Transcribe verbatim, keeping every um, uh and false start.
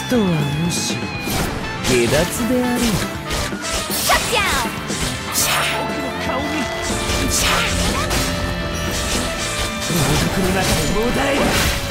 とはむしろ下脱であろう。 シャッダウン。 僕の顔に王族の中でもだえる。